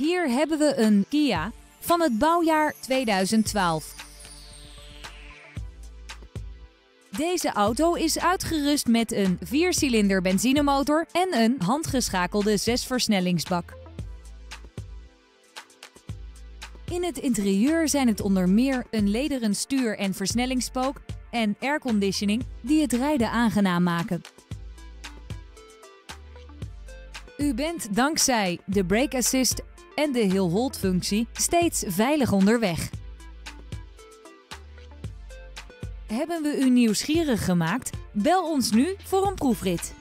Hier hebben we een Kia van het bouwjaar 2012. Deze auto is uitgerust met een 4-cilinder benzinemotor en een handgeschakelde 6-versnellingsbak. In het interieur zijn het onder meer een lederen stuur- en versnellingspook en airconditioning die het rijden aangenaam maken. U bent dankzij de brake assist en de hill hold functie steeds veilig onderweg. Hebben we u nieuwsgierig gemaakt? Bel ons nu voor een proefrit.